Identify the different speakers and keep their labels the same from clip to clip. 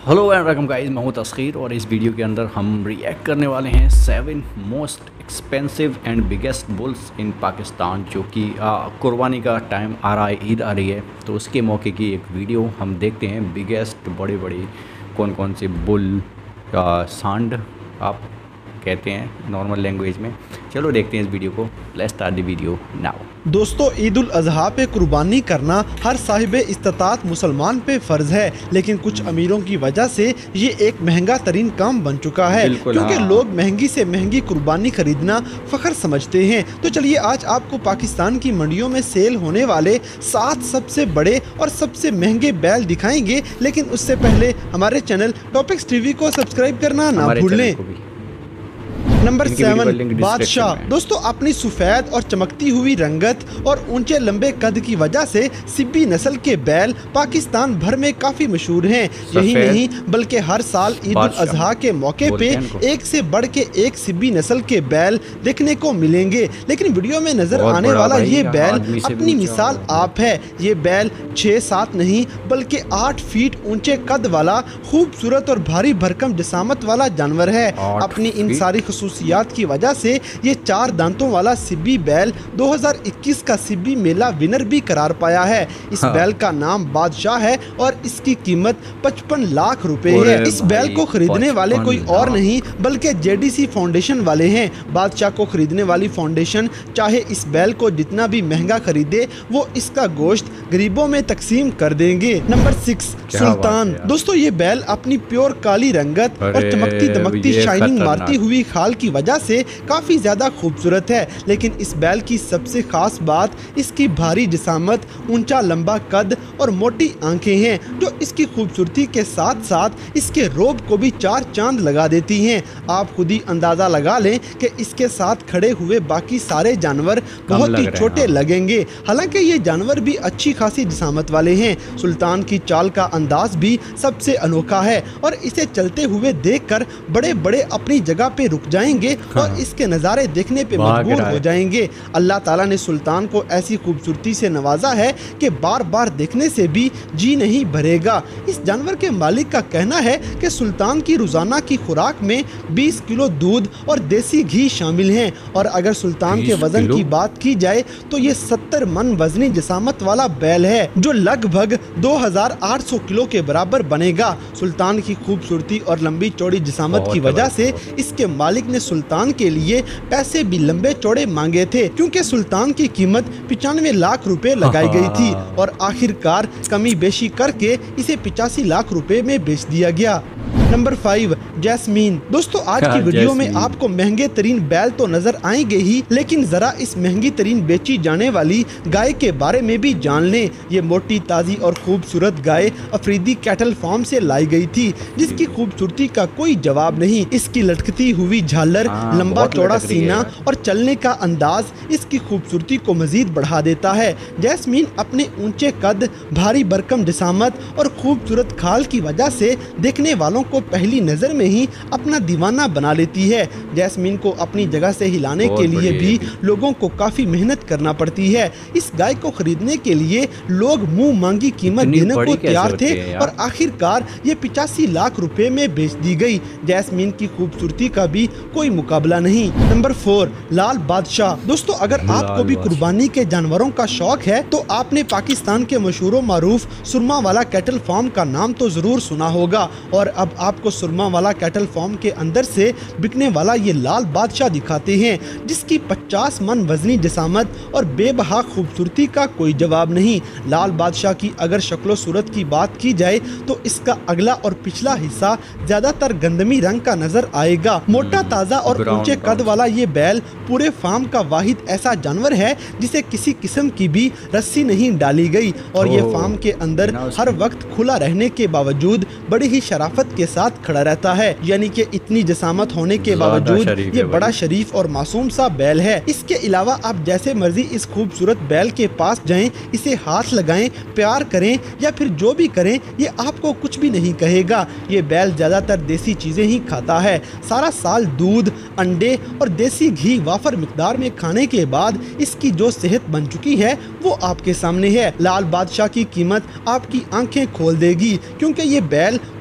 Speaker 1: Hello and welcome guys, मैं हूं तस्खीर और इस वीडियो के अंदर हम रिएक्ट करने वाले हैं 7 most expensive and biggest bulls in Pakistan, जो कि कुर्बानी का टाइम आ रहा है, ईद आ रही है, तो उसके मौके की एक वीडियो हम देखते हैं। बिगेस्ट बड़े बड़े कौन कौन से बुल सांड आप कहते हैं नॉर्मल लैंग्वेज में। चलो देखते हैं इस वीडियो को। Let's start the video now.
Speaker 2: दोस्तों, ईद उल अजहा पे कुर्बानी करना हर साहिब इस्तात मुसलमान पे फ़र्ज़ है, लेकिन कुछ अमीरों की वजह से ये एक महंगा तरीन काम बन चुका है, क्योंकि लोग महंगी से महंगी कुर्बानी खरीदना फ़ख्र समझते हैं। तो चलिए आज आपको पाकिस्तान की मंडियों में सेल होने वाले 7 सबसे बड़े और सबसे महंगे बैल दिखाएंगे, लेकिन उससे पहले हमारे चैनल टॉपिक्स टीवी को सब्सक्राइब करना ना भूलें। नंबर 7, बादशाह। दोस्तों, अपनी सफ़ेद और चमकती हुई रंगत और ऊंचे लंबे कद की वजह से सिब्बी नस्ल के बैल पाकिस्तान भर में काफ़ी मशहूर हैं। यही नहीं बल्कि हर साल ईद उल अजहा के मौके पे एक से बढ़ के एक सिब्बी नस्ल के बैल देखने को मिलेंगे, लेकिन वीडियो में नजर आने वाला ये बैल अपनी मिसाल आप है। ये बैल 6-7 नहीं बल्कि 8 फीट ऊंचे कद वाला खूबसूरत और भारी भरकम जिसामत वाला जानवर है। अपनी इन सारी खसूसियात की वजह से ये 4 दांतों वाला सिब्बी बैल 2021 का सिब्बी मेला विनर भी करार पाया है। इस बैल का नाम बादशाह है और इसकी कीमत 55 लाख रुपए है। इस बैल को खरीदने वाले कोई और नहीं बल्कि जेडीसी फाउंडेशन वाले हैं। बादशाह को खरीदने वाली फाउंडेशन चाहे इस बैल को जितना भी महंगा खरीदे, वो इसका गोश्त गरीबों में तकसीम कर देंगे। नंबर 6, सुल्तान। दोस्तों, ये बैल अपनी प्योर काली रंगत और चमकती दमकती शाइनिंग मारती हुई खाल की वजह से काफी ज्यादा खूबसूरत है, लेकिन इस बैल की सबसे खास बात इसकी भारी जिसामत, ऊंचा लंबा कद और मोटी आंखें हैं, जो इसकी खूबसूरती के साथ साथ इसके रोब को भी 4 चांद लगा देती हैं। आप खुद ही अंदाजा लगा लें कि इसके साथ खड़े हुए बाकी सारे जानवर बहुत ही छोटे लगेंगे, हालांकि ये जानवर भी अच्छी खासी जिसामत वाले हैं। सुल्तान की चाल का अंदाज भी सबसे अनोखा है और इसे चलते हुए देखकर बड़े बड़े अपनी जगह पे रुक जाएंगे और इसके नज़ारे देखने पे मजबूर हो जाएंगे। अल्लाह ताला ने सुल्तान को ऐसी खूबसूरती से नवाजा है कि बार बार देखने से भी जी नहीं भरेगा। इस जानवर के मालिक का कहना है कि सुल्तान की रोजाना की खुराक में 20 किलो दूध और देसी घी शामिल हैं, और अगर सुल्तान के वजन की बात की जाए तो ये 70 मन वजनी जिसामत वाला बैल है, जो लगभग 2800 किलो के बराबर बनेगा। सुल्तान की खूबसूरती और लंबी चौड़ी जिसामत की वजह से इसके मालिक ने सुल्तान के लिए पैसे भी लंबे चौड़े मांगे थे, क्योंकि सुल्तान की कीमत 95 लाख रुपए लगाई गई थी और आखिरकार कमी बेशी करके इसे 85 लाख रुपए में बेच दिया गया। Number 5, Jasmine. दोस्तों, आज की वीडियो में आपको महंगे तरीन बैल तो नजर आएंगे ही, लेकिन जरा इस महंगी तरीन बेची जाने वाली गाय के बारे में भी जान लें। ये मोटी ताजी और खूबसूरत गाय अफरीदी कैटल फार्म से लाई गई थी, जिसकी खूबसूरती का कोई जवाब नहीं। इसकी लटकती हुई झालर, लंबा चौड़ा सीना और चलने का अंदाज इसकी खूबसूरती को मजीद बढ़ा देता है। जैस्मीन अपने ऊंचे कद, भारी भरकम जिसामत और खूबसूरत खाल की वजह से देखने वालों को पहली नजर में ही अपना दीवाना बना लेती है। जैस्मीन को अपनी जगह से हिलाने के लिए भी लोगों को काफी मेहनत करना पड़ती है। इस गाय को खरीदने के लिए लोग मुंह मांगी कीमत देने को तैयार थे और आखिरकार ये 85 लाख रुपए में बेच दी गई। जैस्मीन की खूबसूरती का भी कोई मुकाबला नहीं। नंबर 4, लाल बादशाह। दोस्तों, अगर आपको भी कुर्बानी के जानवरों का शौक है तो आपने पाकिस्तान के मशहूर मारूफ सुरमा वाला कैटल फार्म का नाम तो जरूर सुना होगा, और अब आपको सुरमा वाला कैटल फार्म के अंदर से बिकने वाला ये लाल बादशाह दिखाते हैं, जिसकी 50 मन वजनी जिसामत और बेबहा खूबसूरती का कोई जवाब नहीं। लाल बादशाह की अगर शक्लो सूरत की बात की जाए तो इसका अगला और पिछला हिस्सा ज्यादातर गंदमी रंग का नजर आएगा। मोटा ताजा और ऊंचे कद वाला ये बैल पूरे फार्म का वाहिद ऐसा जानवर है जिसे किसी किस्म की भी रस्सी नहीं डाली गई, और ये फार्म के अंदर हर वक्त खुला रहने के बावजूद बड़ी ही शराफत के साथ खड़ा रहता है। यानी कि इतनी जसामत होने के बावजूद ये बड़ा शरीफ और मासूम सा बैल है। इसके अलावा आप जैसे मर्जी इस खूबसूरत बैल के पास जाएं, इसे हाथ लगाएं, प्यार करें या फिर जो भी करें, ये आपको कुछ भी नहीं कहेगा। ये बैल ज्यादातर देसी चीजें ही खाता है। सारा साल दूध, अंडे और देसी घी वाफर मिकदार में खाने के बाद इसकी जो सेहत बन चुकी है वो आपके सामने है। लाल बादशाह की कीमत आपकी आंखें खोल देगी, क्योंकि ये बैल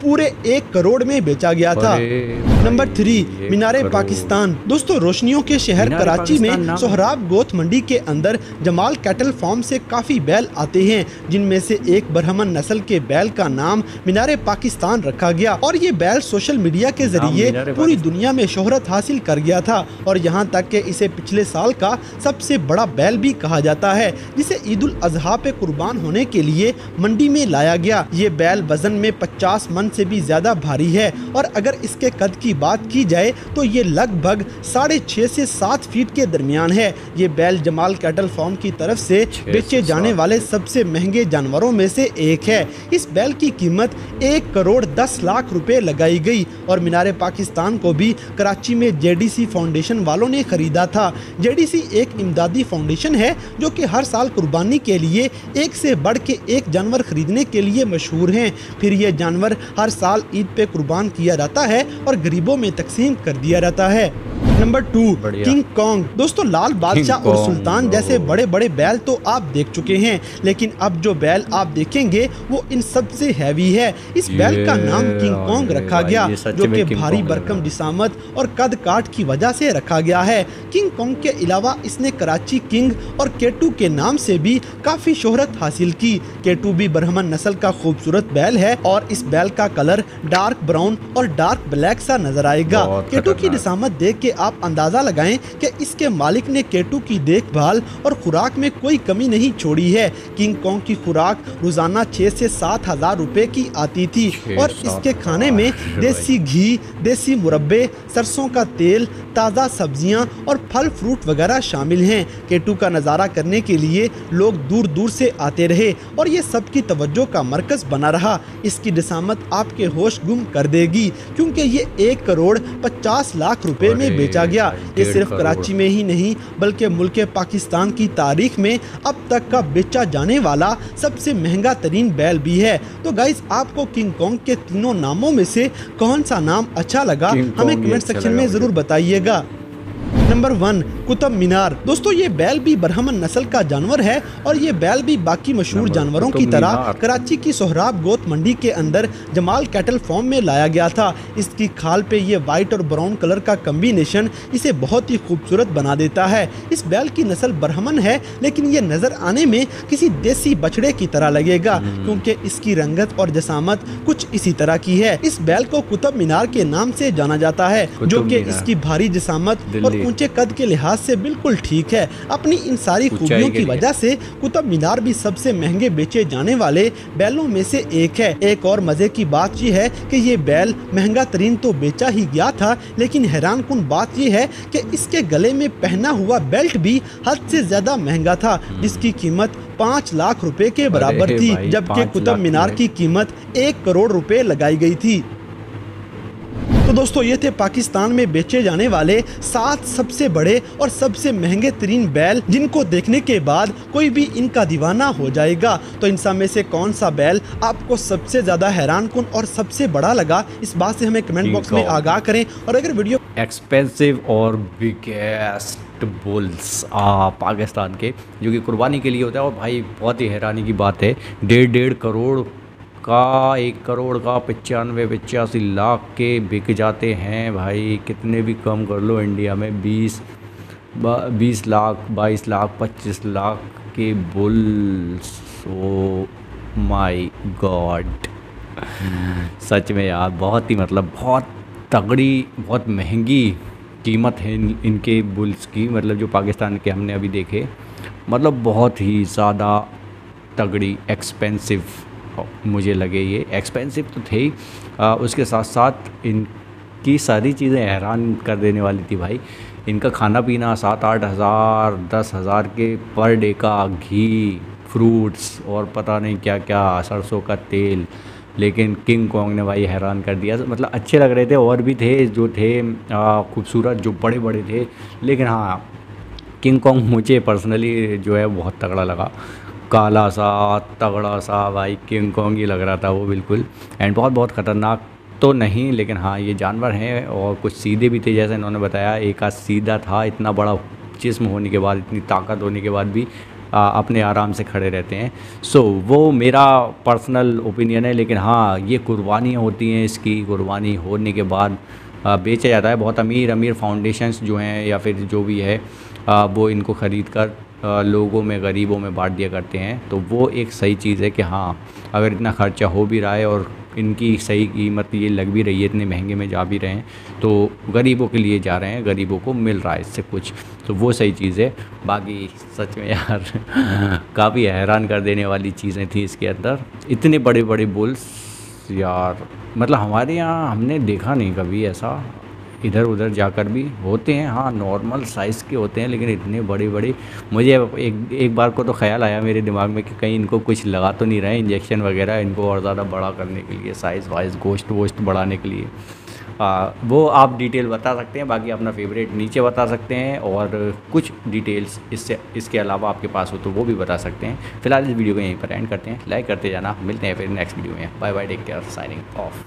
Speaker 2: पूरे 1 करोड़ में बेचा गया था। नंबर 3, मीनारे पाकिस्तान। दोस्तों, रोशनियों के शहर कराची में सोहराब गोत मंडी के अंदर जमाल कैटल फार्म से काफी बैल आते हैं, जिनमें से एक बरहमन नस्ल के बैल का नाम मीनारे पाकिस्तान रखा गया और ये बैल सोशल मीडिया के जरिए पूरी दुनिया में शोहरत हासिल कर गया था और यहाँ तक कि इसे पिछले साल का सबसे बड़ा बैल भी कहा जाता है, जिसे ईद उल अजहा पे कुर्बान होने के लिए मंडी में लाया गया। ये बैल वजन में 50 मन से भी ज्यादा भारी है और अगर इसके कद की बात की जाए तो ये लगभग 6.5 से 7 फीट के दरमियान है। ये बैल जमाल कैटल फार्म की तरफ से बेचे जाने वाले सबसे महंगे जानवरों में से एक है। इस बैल की कीमत 1 करोड़ 10 लाख रुपए लगाई गई और मीनारे पाकिस्तान को भी कराची में JDC फाउंडेशन वालों ने खरीदा था। JDC एक इमदादी फाउंडेशन है जो कि हर साल कुर्बानी के लिए एक से बढ़ के एक जानवर खरीदने के लिए मशहूर हैं। फिर ये जानवर हर साल ईद पे कुर्बान किया जाता है और गरीबों में तकसीम कर दिया जाता है। Number 2, King Kong. दोस्तों, लाल बादशाह और सुल्तान जैसे बड़े बड़े बैल तो आप देख चुके हैं, लेकिन अब जो बैल आप देखेंगे वो इन सबसे हैवी है। इस बैल का नाम किंग कॉन्ग रखा गया, जो कि भारी भरकम जिसामत और कद काट की वजह से रखा गया है। किंग कॉन्ग के अलावा इसने कराची किंग और केटू के नाम से भी काफी शोहरत हासिल की। केटू भी बरहमन नस्ल का खूबसूरत बैल है और इस बैल का कलर डार्क ब्राउन और डार्क ब्लैक सा नजर आएगा। केटू की जिसामत देख के आप अंदाजा लगाएं कि इसके मालिक ने केटू की देखभाल और खुराक में कोई कमी नहीं छोड़ी है। किंग कॉन्ग की खुराक रोजाना 6 से 7 हजार रुपए की आती थी और इसके खाने में देसी घी, देसी मुरब्बे, सरसों का तेल, ताज़ा सब्जियां और फल फ्रूट वगैरह शामिल हैं। केटू का नज़ारा करने के लिए लोग दूर दूर से आते रहे और ये सबकी तवज्जो का मरकज बना रहा। इसकी जिसामत आपके होश गुम कर देगी क्योंकि ये 1 करोड़ 50 लाख रुपए में बेचा गया। ये सिर्फ कराची में ही नहीं बल्कि मुल्क पाकिस्तान की तारीख में अब तक का बेचा जाने वाला सबसे महंगा तरीन बैल भी है। तो गाइस, आपको किंग कॉन्ग के तीनों नामों में से कौन सा नाम अच्छा लगा हमें कमेंट सेक्शन में जरूर बताइएगा। नंबर 1, कुतुब मीनार। दोस्तों, ये बैल भी बरहमन नस्ल का जानवर है और ये बैल भी बाकी मशहूर जानवरों की तरह कराची की सोहराब गोत मंडी के अंदर जमाल कैटल फार्म में लाया गया था। इसकी खाल पे ये वाइट और ब्राउन कलर का कम्बिनेशन इसे बहुत ही खूबसूरत बना देता है। इस बैल की नस्ल बरहमन है, लेकिन ये नजर आने में किसी देसी बछड़े की तरह लगेगा क्योंकि इसकी रंगत और जसामत कुछ इसी तरह की है। इस बैल को कुतुब मीनार के नाम से जाना जाता है, जो कि इसकी भारी जसामत और ऊंचे कद के लिहाज से बिल्कुल ठीक है। अपनी इन सारी खूबियों की वजह से कुतुब मीनार भी सबसे महंगे बेचे जाने वाले बैलों में से एक है। एक और मजे की बात यह है कि ये बैल महंगा तरीन तो बेचा ही गया था, लेकिन हैरान कुन बात यह है कि इसके गले में पहना हुआ बेल्ट भी हद से ज्यादा महंगा था, जिसकी कीमत 5 लाख रुपए के बराबर थी, जबकि कुतुब मीनार की कीमत 1 करोड़ रुपए लगाई गई थी। तो दोस्तों, ये थे पाकिस्तान में बेचे जाने वाले 7 सबसे बड़े और सबसे महंगे तरीन बैल, जिनको देखने के बाद कोई भी इनका दीवाना हो जाएगा। तो इन सब में से कौन सा बैल आपको सबसे ज्यादा हैरान कुन और सबसे बड़ा लगा, इस बात से हमें कमेंट बॉक्स में आगाह करें। और अगर वीडियो
Speaker 1: एक्सपेंसिव और बिगेस्ट बुल्स पाकिस्तान के जो कि कुर्बानी के लिए होता है, और भाई बहुत ही हैरानी की बात है 1.5 करोड़ का 1 करोड़ का 95-85 लाख के बिक जाते हैं भाई। कितने भी कम कर लो, इंडिया में 20 लाख 22 लाख 25 लाख के बुल्स। ओ माय गॉड, सच में यार बहुत ही मतलब बहुत तगड़ी बहुत महंगी कीमत है इनके बुल्स की। मतलब जो पाकिस्तान के हमने अभी देखे, मतलब बहुत ही ज़्यादा तगड़ी एक्सपेंसिव मुझे लगे। ये एक्सपेंसिव तो थे ही, उसके साथ साथ इनकी सारी चीज़ें हैरान कर देने वाली थी भाई। इनका खाना पीना 7-8 हज़ार 10 हज़ार के पर डे का, घी, फ्रूट्स और पता नहीं क्या क्या, सरसों का तेल। लेकिन किंग कॉन्ग ने भाई हैरान कर दिया। मतलब अच्छे लग रहे थे, और भी थे जो थे खूबसूरत, जो बड़े बड़े थे। लेकिन हाँ, किंग कॉन्ग मुझे पर्सनली जो है बहुत तगड़ा लगा। काला सा तगड़ा सा भाई किंग कॉन्ग ही लग रहा था वो बिल्कुल। एंड बहुत ख़तरनाक तो नहीं, लेकिन हाँ ये जानवर हैं और कुछ सीधे भी थे, जैसे इन्होंने बताया। एक आध सीधा था, इतना बड़ा जिस्म होने के बाद, इतनी ताकत होने के बाद भी अपने आराम से खड़े रहते हैं। सो वो मेरा पर्सनल ओपिनियन है, लेकिन हाँ ये कुर्बानियाँ होती हैं, इसकी कुर्बानी होने के बाद बेचा जाता है। बहुत अमीर अमीर फाउंडेशंस जो हैं या फिर जो भी है वो इनको ख़रीद कर लोगों में, गरीबों में बांट दिया करते हैं। तो वो एक सही चीज़ है कि हाँ अगर इतना ख़र्चा हो भी रहा है और इनकी सही कीमत ये लग भी रही है, इतने महंगे में जा भी रहे हैं, तो गरीबों के लिए जा रहे हैं, गरीबों को मिल रहा है इससे कुछ, तो वो सही चीज़ है। बाकी सच में यार काफ़ी हैरान कर देने वाली चीज़ें थी इसके अंदर, इतने बड़े बड़े बुल्स यार, मतलब हमारे यहाँ हमने देखा नहीं कभी ऐसा। इधर उधर जाकर भी होते हैं, हाँ नॉर्मल साइज़ के होते हैं, लेकिन इतने बड़े बड़े, मुझे एक बार को तो ख़्याल आया मेरे दिमाग में कि कहीं इनको कुछ लगा तो नहीं रहे इंजेक्शन वगैरह इनको और ज़्यादा बड़ा करने के लिए, साइज़ वाइज गोश्त वोश्त बढ़ाने के लिए। वो आप डिटेल बता सकते हैं, बाकी अपना फेवरेट नीचे बता सकते हैं, और कुछ डिटेल्स इसके अलावा आपके पास हो तो वो भी बता सकते हैं। फिलहाल इस वीडियो को यहीं पर एंड करते हैं, लाइक करते जाना, मिलते हैं फिर नेक्स्ट वीडियो में। Bye bye, take care, signing of.